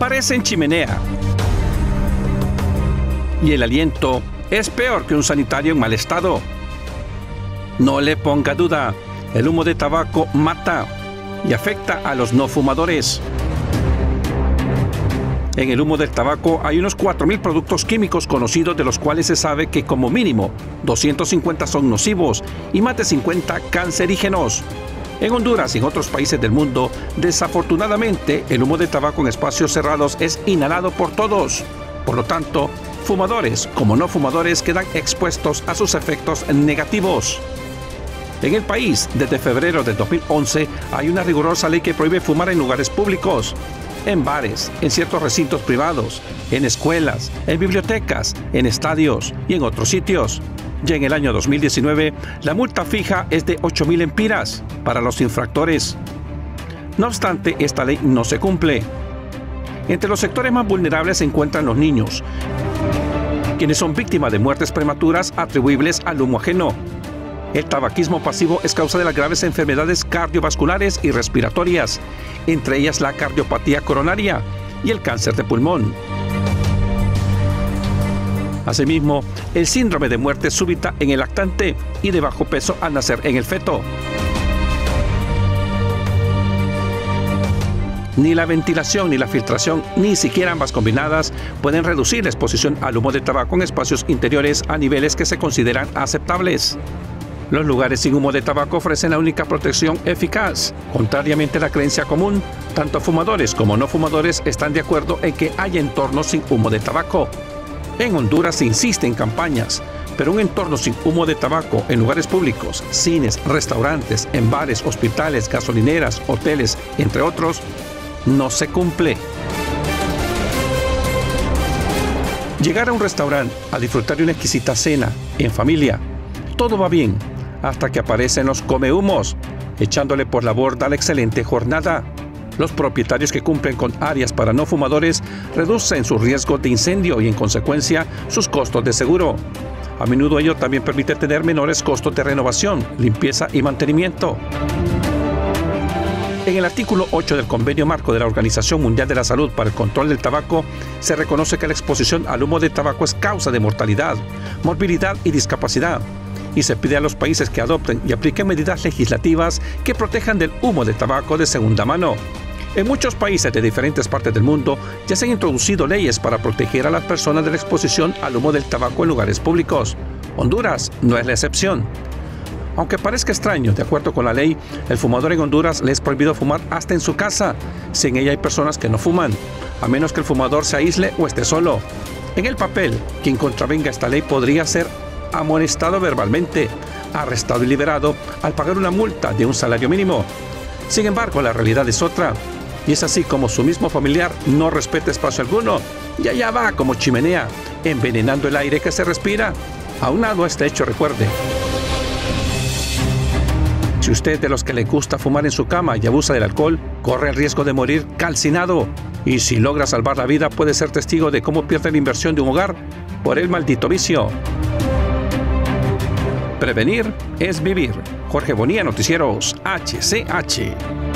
parecen chimenea. Y el aliento es peor que un sanitario en mal estado. No le ponga duda, el humo de tabaco mata y afecta a los no fumadores. En el humo del tabaco hay unos 4.000 productos químicos conocidos, de los cuales se sabe que como mínimo 250 son nocivos y más de 50 cancerígenos. En Honduras y en otros países del mundo, desafortunadamente, el humo de tabaco en espacios cerrados es inhalado por todos. Por lo tanto, fumadores como no fumadores quedan expuestos a sus efectos negativos. En el país, desde febrero de 2011, hay una rigurosa ley que prohíbe fumar en lugares públicos, en bares, en ciertos recintos privados, en escuelas, en bibliotecas, en estadios y en otros sitios. Ya en el año 2019, la multa fija es de 8.000 lempiras para los infractores. No obstante, esta ley no se cumple. Entre los sectores más vulnerables se encuentran los niños, quienes son víctimas de muertes prematuras atribuibles al humo ajeno. El tabaquismo pasivo es causa de las graves enfermedades cardiovasculares y respiratorias, entre ellas la cardiopatía coronaria y el cáncer de pulmón. Asimismo, el síndrome de muerte súbita en el lactante y de bajo peso al nacer en el feto. Ni la ventilación ni la filtración, ni siquiera ambas combinadas, pueden reducir la exposición al humo de tabaco en espacios interiores a niveles que se consideran aceptables. Los lugares sin humo de tabaco ofrecen la única protección eficaz. Contrariamente a la creencia común, tanto fumadores como no fumadores están de acuerdo en que hay entornos sin humo de tabaco. En Honduras se insiste en campañas, pero un entorno sin humo de tabaco en lugares públicos, cines, restaurantes, en bares, hospitales, gasolineras, hoteles, entre otros, no se cumple. Llegar a un restaurante a disfrutar de una exquisita cena en familia, todo va bien, hasta que aparecen los comehumos, echándole por la borda la excelente jornada. Los propietarios que cumplen con áreas para no fumadores reducen su riesgo de incendio y, en consecuencia, sus costos de seguro. A menudo ello también permite tener menores costos de renovación, limpieza y mantenimiento. En el artículo 8 del Convenio Marco de la Organización Mundial de la Salud para el Control del Tabaco, se reconoce que la exposición al humo de tabaco es causa de mortalidad, morbilidad y discapacidad, y se pide a los países que adopten y apliquen medidas legislativas que protejan del humo de tabaco de segunda mano. En muchos países de diferentes partes del mundo ya se han introducido leyes para proteger a las personas de la exposición al humo del tabaco en lugares públicos. Honduras no es la excepción. Aunque parezca extraño, de acuerdo con la ley, el fumador en Honduras le es prohibido fumar hasta en su casa, si en ella hay personas que no fuman, a menos que el fumador se aísle o esté solo. En el papel, quien contravenga esta ley podría ser amonestado verbalmente, arrestado y liberado al pagar una multa de un salario mínimo. Sin embargo, la realidad es otra, y es así como su mismo familiar no respeta espacio alguno, y allá va como chimenea, envenenando el aire que se respira. Aunado a este hecho, recuerde: si usted es de los que le gusta fumar en su cama y abusa del alcohol, corre el riesgo de morir calcinado. Y si logra salvar la vida, puede ser testigo de cómo pierde la inversión de un hogar por el maldito vicio. Prevenir es vivir. Jorge Bonilla, Noticieros HCH.